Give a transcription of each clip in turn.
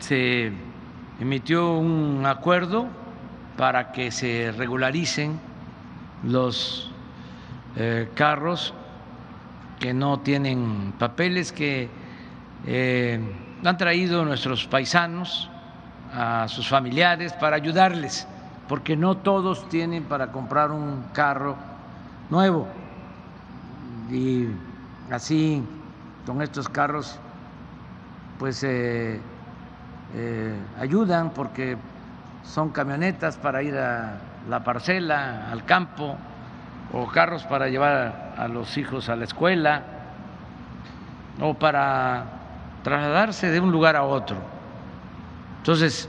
se emitió un acuerdo para que se regularicen los carros que no tienen papeles, que han traído nuestros paisanos a sus familiares para ayudarles, porque no todos tienen para comprar un carro nuevo. Y así, con estos carros, pues ayudan, porque son camionetas para ir a la parcela, al campo, o carros para llevar a los hijos a la escuela, o para trasladarse de un lugar a otro. Entonces,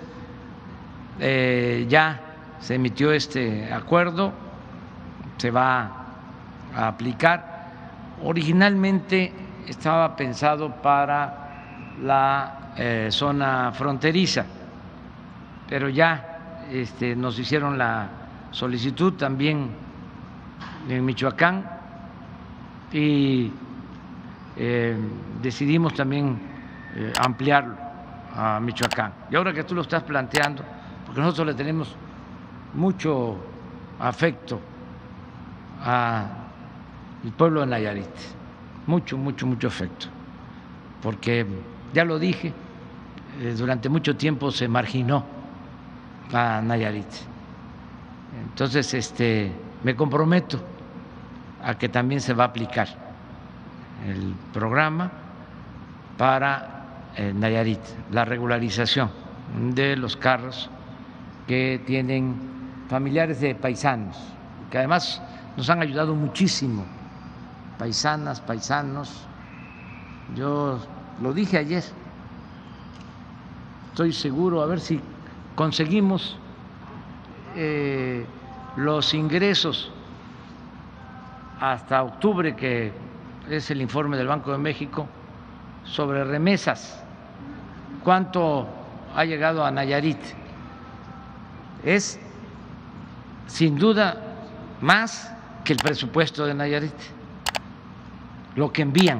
ya se emitió este acuerdo, se va a aplicar. Originalmente estaba pensado para la zona fronteriza, pero ya nos hicieron la solicitud también en Michoacán y decidimos también ampliarlo a Michoacán. Y ahora que tú lo estás planteando, porque nosotros le tenemos mucho afecto al pueblo de Nayarit, mucho afecto, porque ya lo dije, durante mucho tiempo se marginó a Nayarit. Entonces, me comprometo a que también se va a aplicar el programa para Nayarit, la regularización de los carros que tienen familiares de paisanos, que además nos han ayudado muchísimo, paisanas, paisanos. Yo lo dije ayer, estoy seguro, a ver si conseguimos los ingresos hasta octubre, que es el informe del Banco de México sobre remesas, cuánto ha llegado a Nayarit. Es sin duda más que el presupuesto de Nayarit, lo que envían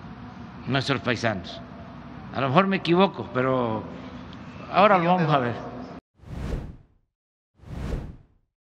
nuestros paisanos. A lo mejor me equivoco, pero ahora lo vamos a ver.